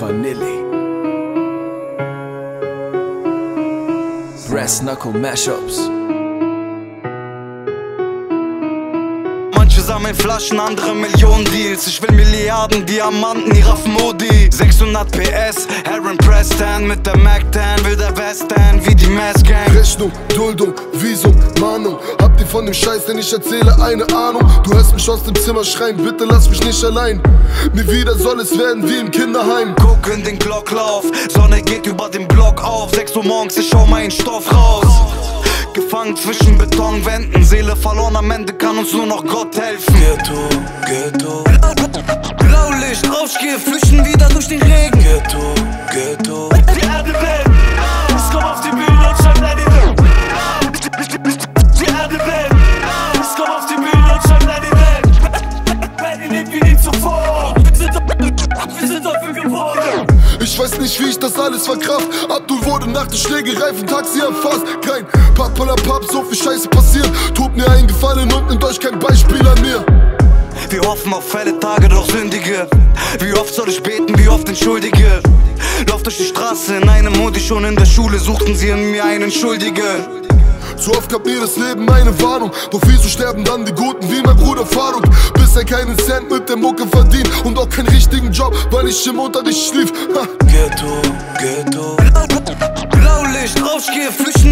Vanilli. Brass Knuckle Mashups. Manche sammeln Flaschen, andere Millionen Deals. Ich will Milliarden Diamanten, die raffen Modi. 600 PS, Aaron Preston mit der Mac-10, will der Western wie die Mass Gang. Rechnung, Duldung, Visum, Mahnung. Habt ihr von dem Scheiß, den ich erzähle, eine Ahnung? Du hörst mich aus dem Zimmer schreien, bitte lass mich nicht allein. Nie wieder soll es werden wie im Kinderheim. Guck in den Glocklauf, Sonne geht über den Block auf. 6 Uhr morgens, ich schau meinen Stoff raus. Gefangen zwischen Betonwänden, Seele verloren, am Ende kann uns nur noch Gott helfen. Ghetto, Ghetto. Blaulicht, Rauschgier, flüchten wieder durch den Regen. Ghetto, Ghetto. Die Erde brennt, ich komm auf die Bühne und schreib Let it in. Die Erde brennt, ich komm auf die Bühne und schreib Let it in. Berlin lebt wie nie zuvor, wir sind dafür geboren. Ich weiß nicht, wie ich das alles verkraft. Abdul wurde nach der Schlägerei von Taxi erfasst. Kein Papp, so viel Scheiße passiert. Tut mir einen Gefallen und nimmt euch kein Beispiel an mir. Wir hoffen auf helle Tage, doch sündige. Wie oft soll ich beten, wie oft entschuldige? Lauf durch die Straße in einem Hoodie, schon in der Schule suchten sie in mir einen Schuldigen. Zu oft gab mir das Leben eine Warnung. Doch wieso sterben dann die Guten wie mein Bruder Faruk? Bis er keinen Cent mit der Mucke verdient und auch keinen richtigen Job, weil ich im Unterricht schlief. Ghetto, Ghetto. Blaulicht, Rauschgier, flüchten